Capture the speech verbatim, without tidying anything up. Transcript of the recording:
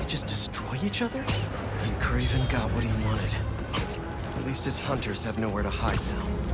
just destroy each other? And Kraven got what he wanted. At least his hunters have nowhere to hide now.